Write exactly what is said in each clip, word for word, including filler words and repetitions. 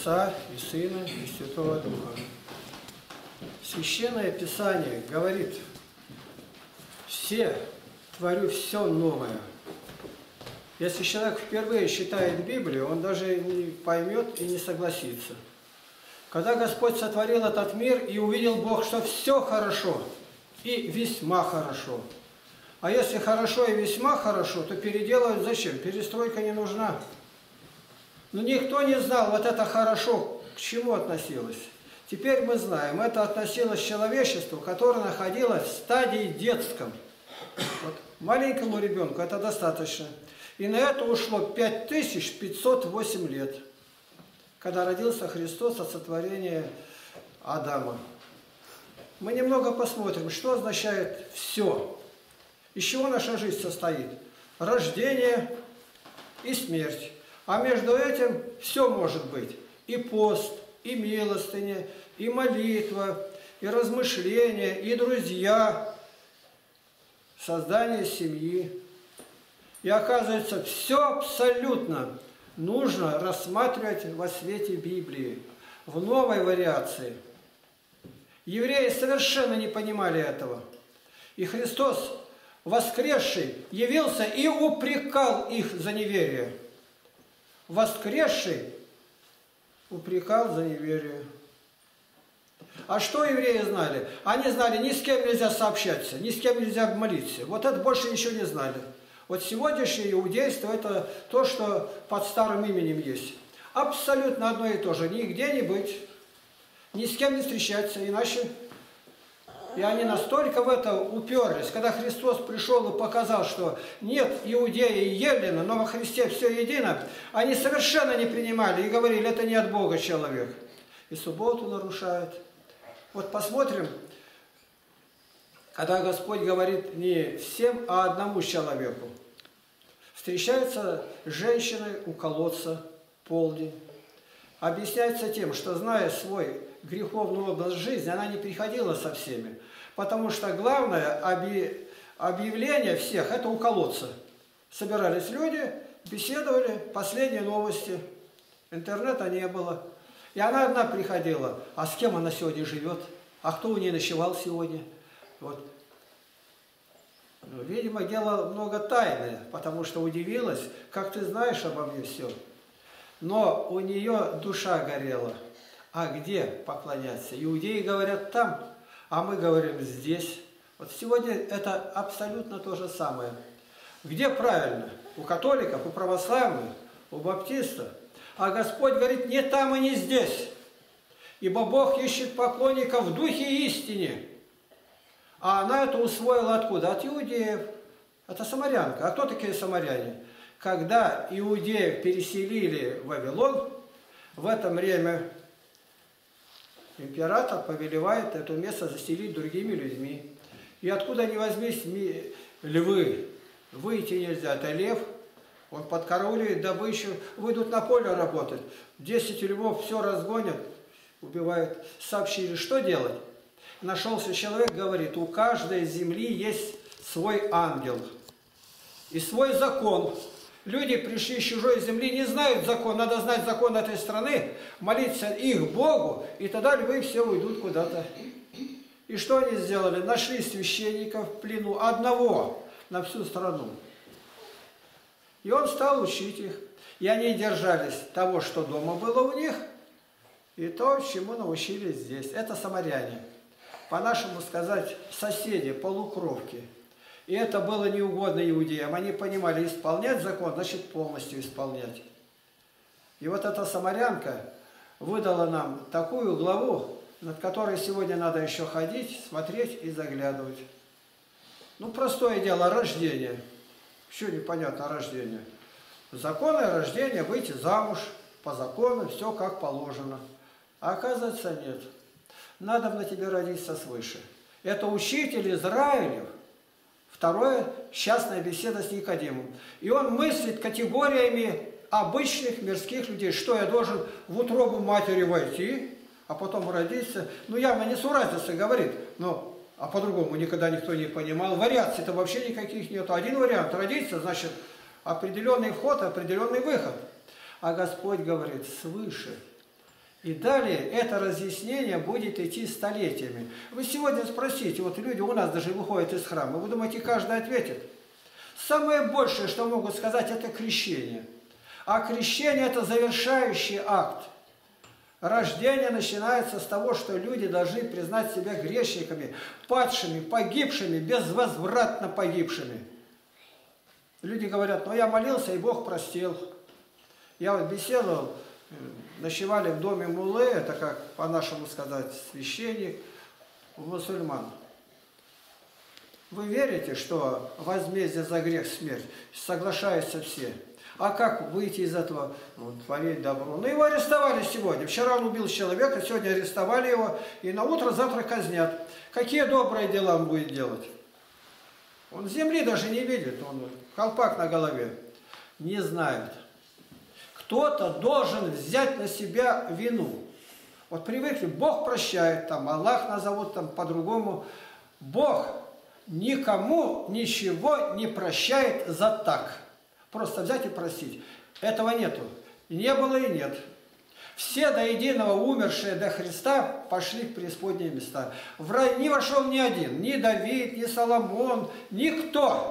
Отца и Сына и Святого Духа. Священное Писание говорит: все, творю все новое. Если человек впервые читает Библию, он даже не поймет и не согласится. Когда Господь сотворил этот мир, и увидел Бог, что все хорошо и весьма хорошо. А если хорошо и весьма хорошо, то переделывать зачем? Перестройка не нужна. Но никто не знал, вот это хорошо, к чему относилось. Теперь мы знаем, это относилось к человечеству, которое находилось в стадии детском. Вот маленькому ребенку это достаточно. И на это ушло пять тысяч пятьсот восемь лет, когда родился Христос от сотворения Адама. Мы немного посмотрим, что означает «все». Из чего наша жизнь состоит? Рождение и смерть. А между этим все может быть. И пост, и милостыня, и молитва, и размышления, и друзья, создание семьи. И оказывается, все абсолютно нужно рассматривать во свете Библии, в новой вариации. Евреи совершенно не понимали этого. И Христос, воскресший, явился и упрекал их за неверие. Воскресший упрекал за неверие. А что евреи знали? Они знали, ни с кем нельзя сообщаться, ни с кем нельзя молиться. Вот это больше ничего не знали. Вот сегодняшнее иудейство – это то, что под старым именем есть. Абсолютно одно и то же. Нигде не быть, ни с кем не встречаться, иначе... И они настолько в это уперлись, когда Христос пришел и показал, что нет Иудея и Еллина, но во Христе все едино, они совершенно не принимали и говорили, это не от Бога человек. И субботу нарушают. Вот посмотрим, когда Господь говорит не всем, а одному человеку. Встречаются женщины у колодца полдень. Объясняется тем, что, зная свой греховный образ жизни, она не приходила со всеми. Потому что главное объявление всех – это у колодца. Собирались люди, беседовали, последние новости. Интернета не было. И она одна приходила. А с кем она сегодня живет? А кто у нее ночевал сегодня? Вот. Ну, видимо, дело много тайное, потому что удивилась, как ты знаешь обо мне все. Но у нее душа горела. А где поклоняться? Иудеи говорят там, а мы говорим здесь. Вот сегодня это абсолютно то же самое. Где правильно? У католиков, у православных, у баптистов. А Господь говорит, не там и не здесь. Ибо Бог ищет поклонников в духе и истине. А она это усвоила откуда? От иудеев. Это самарянка. А кто такие самаряне? Когда иудеев переселили в Вавилон, в это время император повелевает это место заселить другими людьми. И откуда ни возьмись львы, выйти нельзя, это лев, он подкарауливает добычу, выйдут на поле работать, десять львов все разгонят, убивают. Сообщили, что делать? Нашелся человек, говорит, у каждой земли есть свой ангел и свой закон. Люди пришли с чужой земли, не знают закон, надо знать закон этой страны, молиться их Богу, и тогда львы все уйдут куда-то. И что они сделали? Нашли священников в плену, одного на всю страну. И он стал учить их. И они держались того, что дома было у них, и то, чему научились здесь. Это самаряне. По-нашему сказать, соседи, полукровки. И это было неугодно иудеям. Они понимали, исполнять закон, значит полностью исполнять. И вот эта самарянка выдала нам такую главу, над которой сегодня надо еще ходить, смотреть и заглядывать. Ну, простое дело, рождение. Что непонятно рождение? Законное рождение, выйти замуж, по закону, все как положено. А оказывается, нет. Надо на тебе родиться свыше. Это учитель Израилев. Второе – частная беседа с Никодимом. И он мыслит категориями обычных мирских людей. Что я должен в утробу матери войти, а потом родиться? Ну, явно не суразится, говорит. Но, а по-другому никогда никто не понимал. Вариаций-то вообще никаких нет. Один вариант – родиться, значит, определенный вход, определенный выход. А Господь говорит свыше. И далее это разъяснение будет идти столетиями. Вы сегодня спросите, вот люди у нас даже выходят из храма, вы думаете, каждый ответит? Самое большее, что могут сказать, это крещение. А крещение – это завершающий акт. Рождение начинается с того, что люди должны признать себя грешниками, падшими, погибшими, безвозвратно погибшими. Люди говорят, ну я молился, и Бог простил. Я вот беседовал, ночевали в доме муллы, это как по-нашему сказать, священник, у мусульман. Вы верите, что возмездие за грех смерть? Соглашаются все. А как выйти из этого? Ну, творить добро. Ну, его арестовали сегодня. Вчера он убил человека, сегодня арестовали его, и на утро завтра казнят. Какие добрые дела он будет делать? Он земли даже не видит, он колпак на голове. Не знает. Кто-то должен взять на себя вину. Вот привыкли, Бог прощает, там, Аллах назовут там по-другому. Бог никому ничего не прощает за так. Просто взять и простить. Этого нету. Не было и нет. Все до единого умершие до Христа пошли в преисподние места. В рай не вошел ни один. Ни Давид, ни Соломон, никто.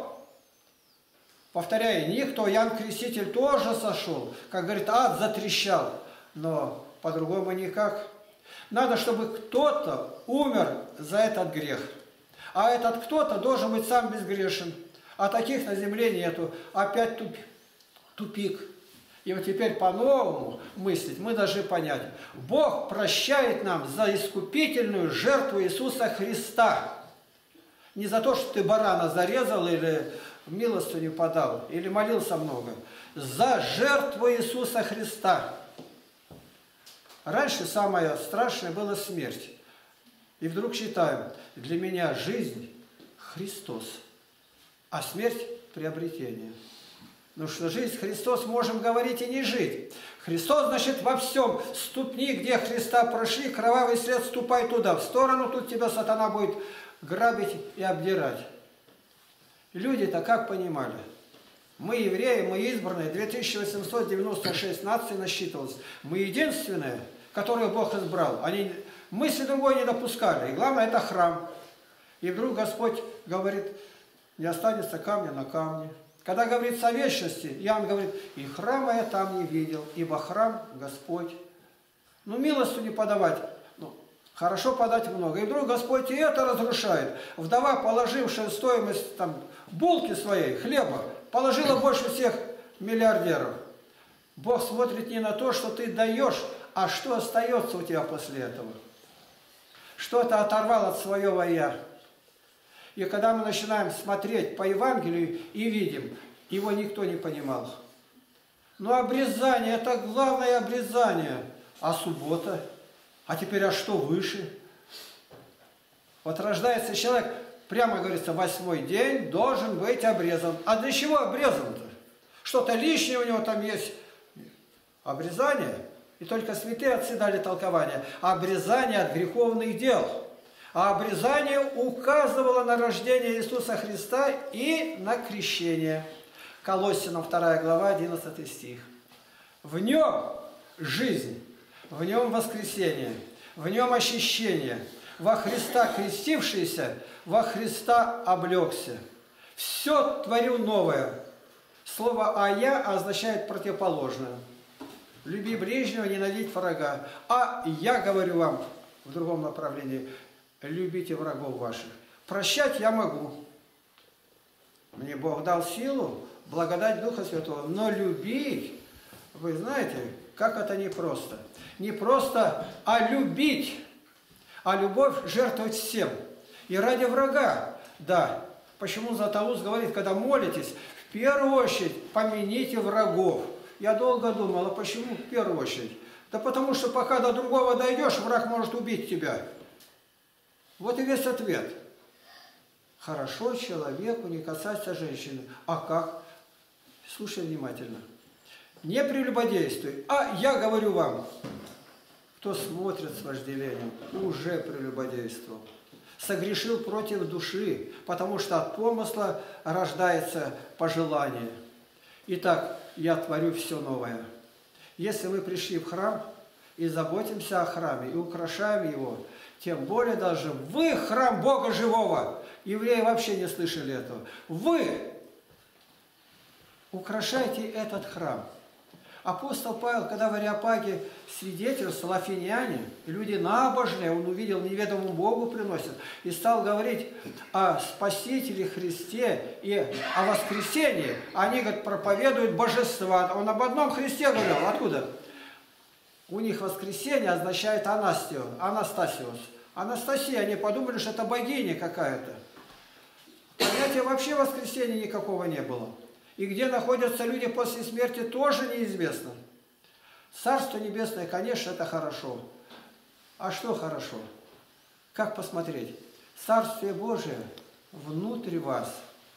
Повторяю, никто. Иоанн Креститель тоже сошел. Как говорит, ад затрещал. Но по-другому никак. Надо, чтобы кто-то умер за этот грех. А этот кто-то должен быть сам безгрешен. А таких на земле нету. Опять тупик. И вот теперь по-новому мыслить мы должны понять. Бог прощает нам за искупительную жертву Иисуса Христа. Не за то, что ты барана зарезал или милостыню подал, или молился много. За жертву Иисуса Христа. Раньше самое страшное было смерть. И вдруг читаем, для меня жизнь Христос, а смерть приобретение. Ну что жизнь Христос можем говорить и не жить. Христос, значит, во всем. Ступни, где Христа прошли, кровавый след, ступай туда. В сторону тут тебя сатана будет грабить и обдирать. Люди-то как понимали? Мы евреи, мы избранные, две тысячи восемьсот девяносто шесть наций насчитывалось. Мы единственные, которых Бог избрал. Они мысли другой не допускали. И главное, это храм. И вдруг Господь говорит, не останется камня на камне. Когда говорится о вечности, Иоанн говорит, и храма я там не видел, ибо храм Господь. Ну, милостью не подавать. Ну, хорошо подать много. И вдруг Господь и это разрушает. Вдова, положившая стоимость там, булки своей, хлеба, положила больше всех миллиардеров. Бог смотрит не на то, что ты даешь, а что остается у тебя после этого. Что ты оторвал от своего «я». И когда мы начинаем смотреть по Евангелию и видим, его никто не понимал. Но обрезание – это главное обрезание. А суббота? А теперь, а что выше? Вот рождается человек, прямо говорится, восьмой день должен быть обрезан. А для чего обрезан-то? Что-то лишнее у него там есть. Обрезание. И только святые отцы дали толкование. Обрезание от греховных дел. А обрезание указывало на рождение Иисуса Христа и на крещение. Колоссянам вторая глава, одиннадцатый стих. В нем жизнь, в нем воскресение, в нем очищение. Во Христа крестившийся, во Христа облегся. Все творю новое. Слово «а я» означает противоположное. Люби ближнего, ненавидь врага. А я говорю вам в другом направлении – любите врагов ваших. Прощать я могу. Мне Бог дал силу, благодать Духа Святого. Но любить, вы знаете, как это непросто. Не просто, а любить. А любовь жертвовать всем. И ради врага. Да. Почему Златоуст говорит, когда молитесь, в первую очередь помяните врагов. Я долго думал, а почему в первую очередь? Да потому что пока до другого дойдешь, враг может убить тебя. Вот и весь ответ. Хорошо человеку не касаться женщины. А как? Слушай внимательно. Не прелюбодействуй. А я говорю вам, кто смотрит с вожделением, уже прелюбодействовал. Согрешил против души, потому что от помысла рождается пожелание. Итак, я творю все новое. Если мы пришли в храм, и заботимся о храме, и украшаем его, тем более даже вы храм Бога живого. Евреи вообще не слышали этого. Вы украшайте этот храм. Апостол Павел, когда в Ареопаге свидетельствовал, афиняне, люди набожные, он увидел, неведомому Богу приносят, и стал говорить о Спасителе Христе и о воскресении. Они, говорят, проповедуют божества. Он об одном Христе говорил. Откуда? У них воскресенье означает Анастио, Анастасиос. Анастасия, они подумали, что это богиня какая-то. Понятия вообще воскресенья никакого не было. И где находятся люди после смерти, тоже неизвестно. Царство Небесное, конечно, это хорошо. А что хорошо? Как посмотреть? Царствие Божие внутри вас.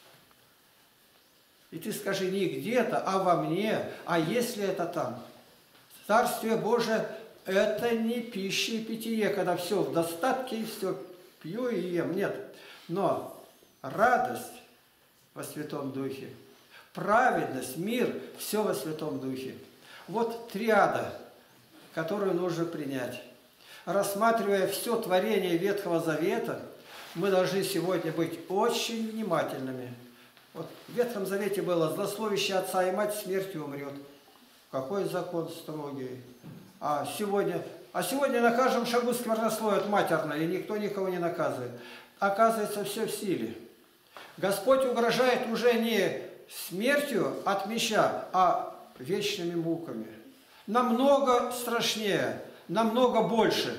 И ты скажи не где-то, а во мне, а если это там? Царствие Божие – это не пища и питье, когда все в достатке и все пью и ем. Нет. Но радость во Святом Духе, праведность, мир – все во Святом Духе. Вот триада, которую нужно принять. Рассматривая все творение Ветхого Завета, мы должны сегодня быть очень внимательными. Вот в Ветхом Завете было «злословящий отца и мать смертью умрет». Какой закон строгий. А сегодня, а сегодня на каждом шагу сквернословят матерно, и никто никого не наказывает. Оказывается, все в силе. Господь угрожает уже не смертью от меча, а вечными муками. Намного страшнее, намного больше.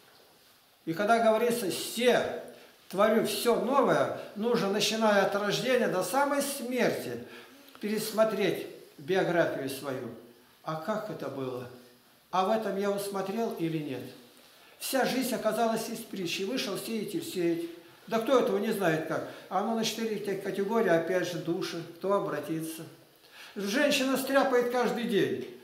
И когда говорится «се творю все новое», нужно, начиная от рождения до самой смерти, пересмотреть биографию свою. А как это было? А в этом я усмотрел или нет? Вся жизнь оказалась из притчи. Вышел сеятель сеять. Да кто этого не знает как? А оно на четыре категории, опять же, души. Кто обратится? Женщина стряпает каждый день.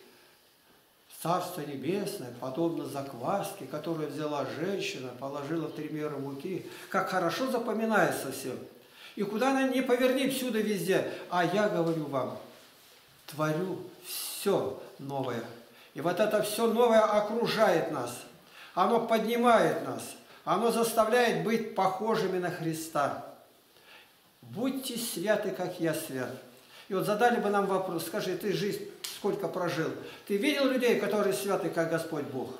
Царство Небесное, подобно закваске, которую взяла женщина, положила в три меры муки. Как хорошо запоминается все. И куда она ни поверни, всюду везде. А я говорю вам, творю все новое. И вот это все новое окружает нас. Оно поднимает нас. Оно заставляет быть похожими на Христа. Будьте святы, как я свят. И вот задали бы нам вопрос, скажи, ты жизнь сколько прожил? Ты видел людей, которые святы, как Господь Бог?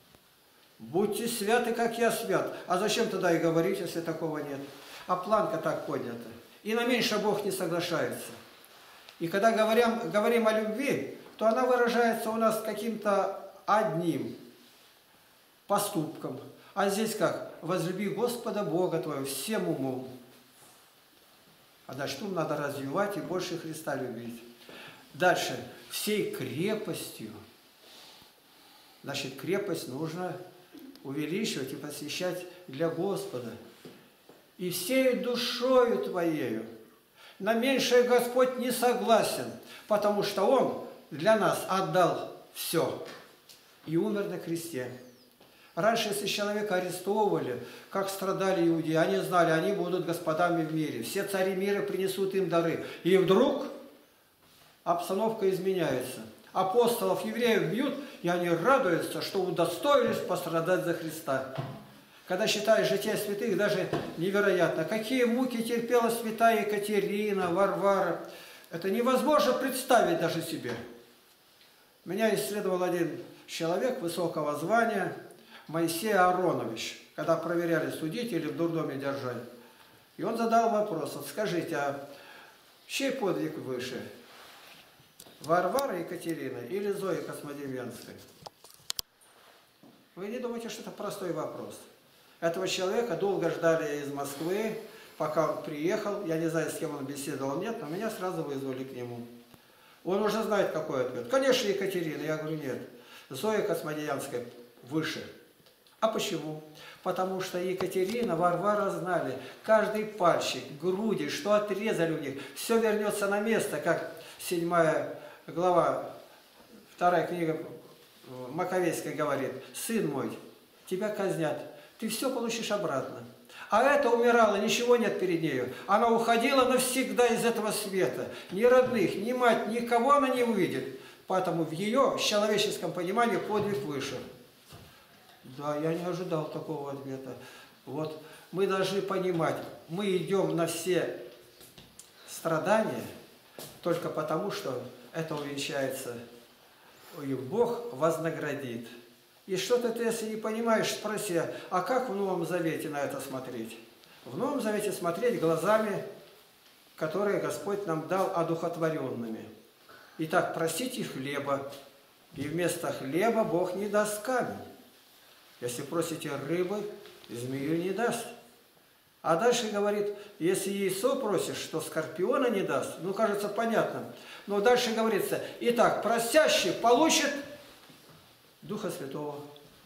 Будьте святы, как я свят. А зачем тогда и говорить, если такого нет? А планка так поднята. И на меньше Бог не соглашается. И когда говорим, говорим о любви, то она выражается у нас каким-то одним поступком. А здесь как? Возлюби Господа Бога твоего всем умом. А дальше ум надо развивать и больше Христа любить. Дальше. Всей крепостью. Значит, крепость нужно увеличивать и посвящать для Господа. И всей душою твоею. На меньшее Господь не согласен, потому что Он для нас отдал все и умер на кресте. Раньше, если человека арестовывали, как страдали иудеи, они знали, они будут господами в мире. Все цари мира принесут им дары. И вдруг обстановка изменяется. Апостолов, евреев бьют, и они радуются, что удостоились пострадать за Христа. Когда читаешь жития святых, даже невероятно. Какие муки терпела святая Екатерина, Варвара. Это невозможно представить даже себе. Меня исследовал один человек высокого звания, Моисей Аронович, когда проверяли, судить или в дурдоме держать. И он задал вопрос, вот скажите, а чей подвиг выше? Варвара Екатерина или Зои Космодемьянской? Вы не думаете, что это простой вопрос? Этого человека долго ждали из Москвы, пока он приехал. Я не знаю, с кем он беседовал, нет, но меня сразу вызвали к нему. Он уже знает, какой ответ. Конечно, Екатерина. Я говорю, нет. Зоя Космодемьянская выше. А почему? Потому что Екатерина, Варвара знали, каждый пальчик, груди, что отрезали у них, все вернется на место, как седьмая глава, вторая книга Маковейская говорит, сын мой, тебя казнят, ты все получишь обратно. А эта умирала, ничего нет перед нею. Она уходила навсегда из этого света. Ни родных, ни мать, никого она не увидит. Поэтому в ее, в человеческом понимании, подвиг выше. Да, я не ожидал такого ответа. Вот мы должны понимать, мы идем на все страдания только потому, что это увенчается, и Бог вознаградит. И что-то ты, если не понимаешь, спроси, а как в Новом Завете на это смотреть? В Новом Завете смотреть глазами, которые Господь нам дал одухотворенными. Итак, просите хлеба, и вместо хлеба Бог не даст камень. Если просите рыбы, змею не даст. А дальше говорит, если яйцо просишь, то скорпиона не даст. Ну, кажется, понятно. Но дальше говорится, итак, просящий получит Духа Святого.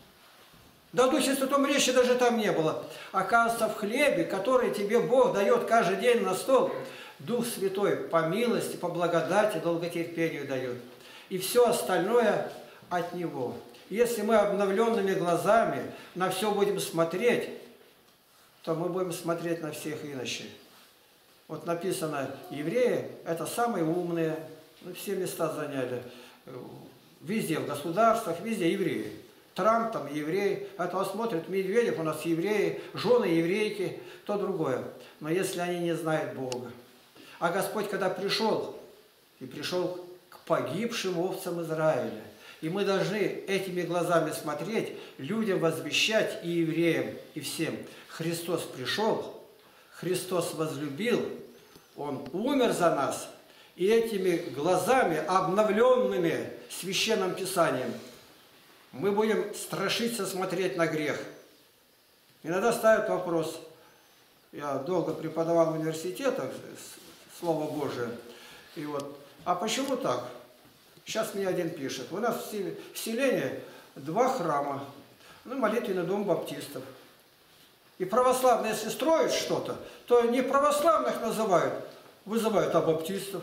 Да о Духе Святом речи даже там не было. Оказывается, в хлебе, который тебе Бог дает каждый день на стол, Дух Святой по милости, по благодати, долготерпению дает. И все остальное от Него. Если мы обновленными глазами на все будем смотреть, то мы будем смотреть на всех иначе. Вот написано, евреи – это самые умные, ну, все места заняли. Везде, в государствах, везде евреи. Трамп там еврей, а то смотрит Медведев, у нас евреи, жены еврейки, то другое. Но если они не знают Бога. А Господь, когда пришел, и пришел к погибшим овцам Израиля, и мы должны этими глазами смотреть, людям возвещать, и евреям, и всем. Христос пришел, Христос возлюбил, Он умер за нас, и этими глазами, обновленными Священным Писанием, мы будем страшиться смотреть на грех. Иногда ставят вопрос, я долго преподавал в университетах Слово Божие, и вот, а почему так? Сейчас мне один пишет, у нас в селении два храма, ну, молитвенный дом баптистов. И православные, если строят что-то, то не православных называют, вызывают, а баптистов.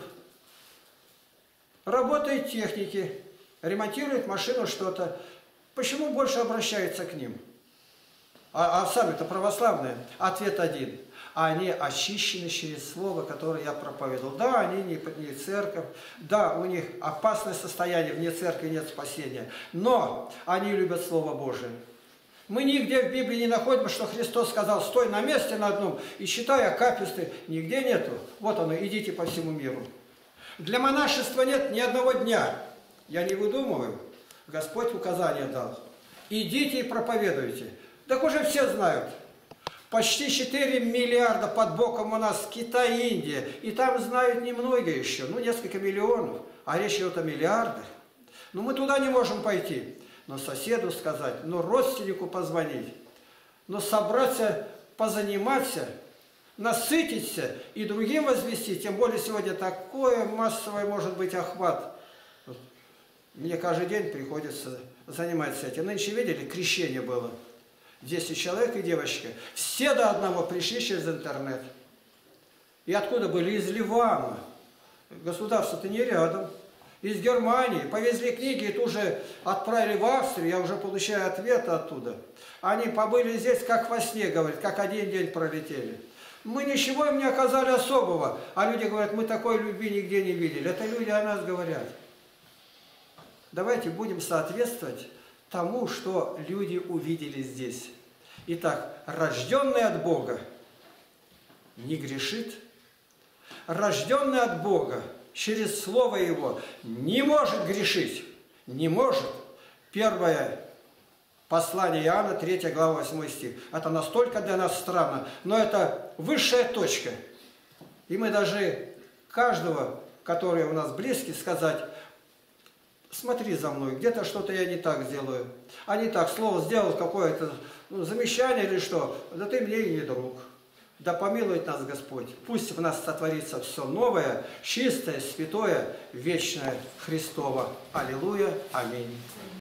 Работают техники, ремонтируют машину, что-то. Почему больше обращаются к ним? А, а сами-то православные. Ответ один. Они очищены через слово, которое я проповедовал. Да, они не, не церковь, да, у них опасное состояние, вне церкви нет спасения. Но они любят Слово Божие. Мы нигде в Библии не находим, что Христос сказал, стой на месте на одном и считай акафисты. Нигде нету. Вот оно, идите по всему миру. Для монашества нет ни одного дня. Я не выдумываю. Господь указание дал. Идите и проповедуйте. Так уже все знают. Почти четыре миллиарда под боком у нас Китай и Индия. И там знают немногие еще. Ну, несколько миллионов. А речь идет о миллиардах. Но мы туда не можем пойти. Но соседу сказать, но родственнику позвонить, но собраться, позаниматься, насытиться и другим возвестить. Тем более сегодня такое массовое может быть охват. Мне каждый день приходится заниматься этим. Нынче видели, крещение было. десять человек и девочка. Все до одного пришли через интернет. И откуда были? Из Ливана. Государство-то не рядом. Из Германии. Повезли книги и тут же отправили в Австрию. Я уже получаю ответы оттуда. Они побыли здесь, как во сне, говорят, как один день пролетели. Мы ничего им не оказали особого. А люди говорят, мы такой любви нигде не видели. Это люди о нас говорят. Давайте будем соответствовать тому, что люди увидели здесь. Итак, рожденный от Бога не грешит. Рожденный от Бога через Слово Его не может грешить. Не может. Первое послание Иоанна, третья глава, восьмой стих. Это настолько для нас странно, но это высшая точка. И мы должны каждого, который у нас близкий, сказать, смотри за мной, где-то что-то я не так сделаю. А не так, слово сделал какое-то ну, замечание или что, да ты мне и не друг. Да помилует нас Господь. Пусть в нас сотворится все новое, чистое, святое, вечное, Христово. Аллилуйя. Аминь.